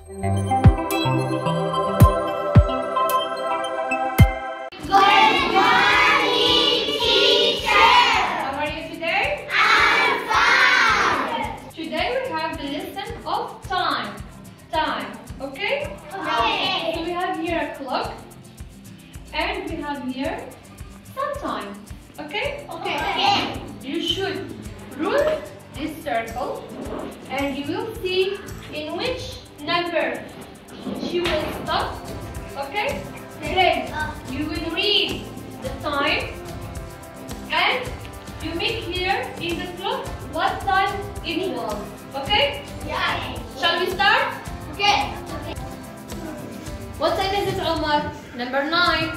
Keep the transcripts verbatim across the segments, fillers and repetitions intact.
Clock, and we have here some time. Okay? Okay. Okay. You should rule this circle, and you will see in which number she will stop. Okay? Then you will read the time, and you make here in the clock what time it was. Okay? Yeah. Shall we start? Okay. What time is it, Omar? Number nine.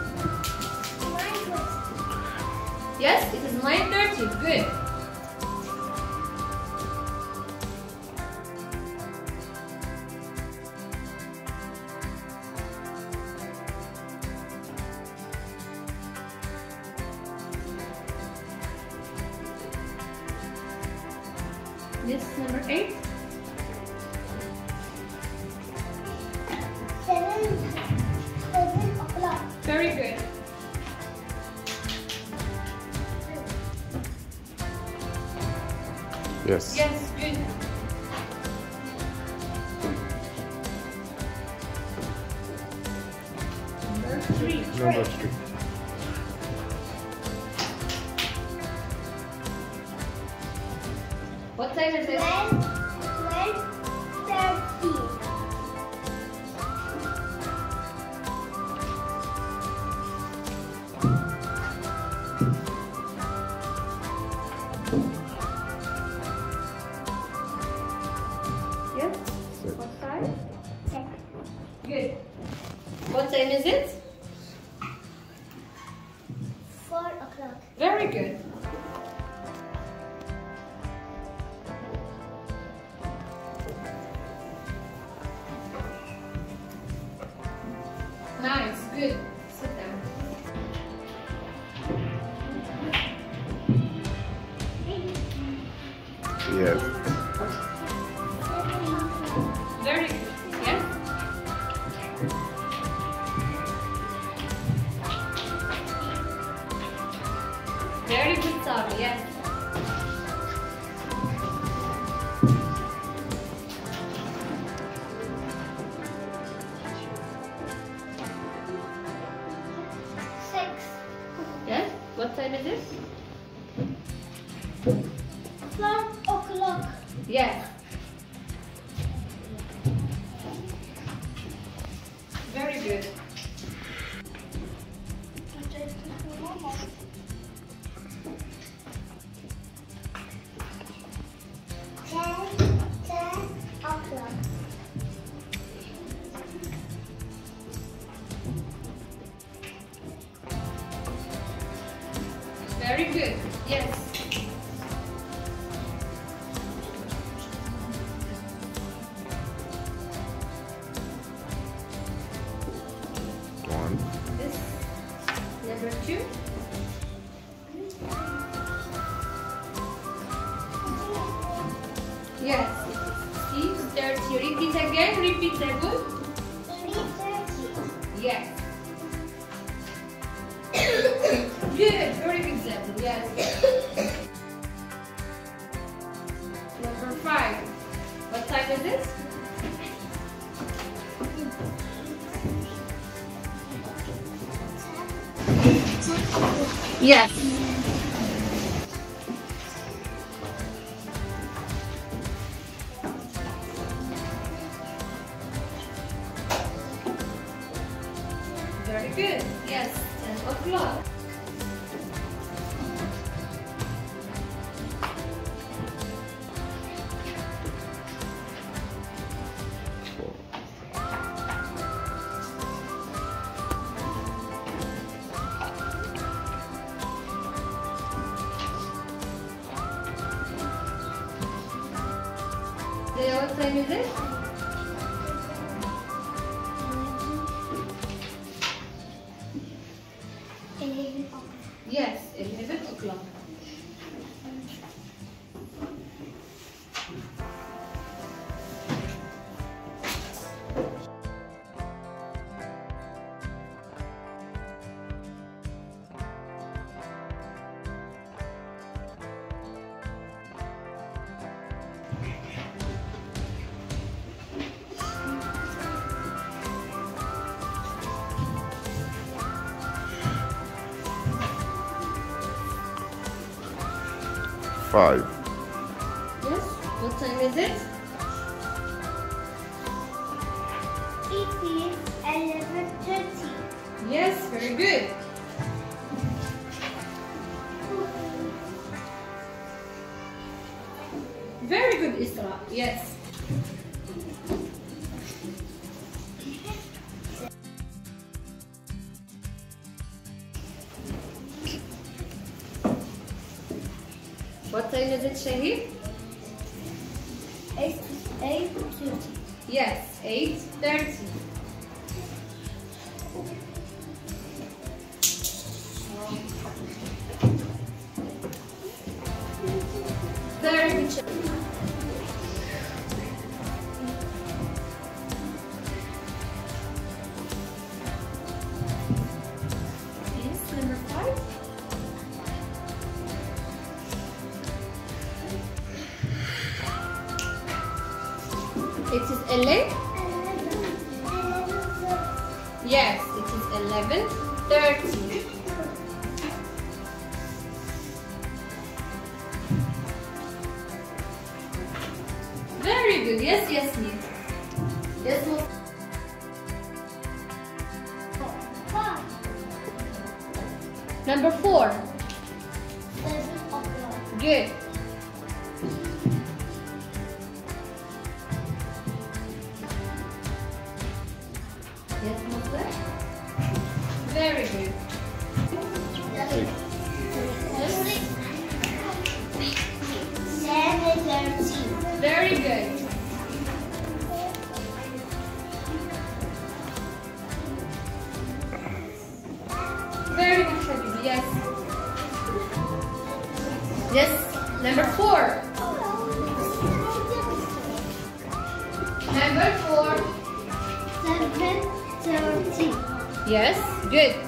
Yes, it is nine thirty. Good. This is number eight. Seven, seven o'clock. Very good. Yes. Yes, good. Number three. Number three. What time is it? Twelve, twelve, thirty. Yes. Six. What time? Six. Good. What time is it? Four o'clock. Very good. Nice, good. Sit down. Yes. Very good. Yes? Very good, Sari. Yes. Six. Yes? What time is it? Four o'clock. Yes. Very good. Ten, ten o'clock. Very good. Yes. One. This number two. Yes. See, thirty. Repeat again. Repeat again. Three thirty. Yes. Good. Very good, Zebra. Yes. Number five. What time is it? Yes. Very good. Yes. Ten o'clock. Four. Leah, what time is it? Eleven o'clock. Yes, eleven o'clock. five. Yes. What time is it? It is eleven thirty. Yes, very good. Very good, Isra. Yes. What time is it, Shahid? Eight, eight thirty. Yes, eight thirty. Very good. Yes, number five. It is eleven. Yes, it is eleven thirty. Very good. Yes, yes, yes. Yes, Mus- Five. Number four. Seven o'clock. Good. Yes, Muslim. Very good. Six. Seven thirty. Very good. Very good, Habibi. Yes. Yes. Number four. Number four. Seven thirty. Yes. Good.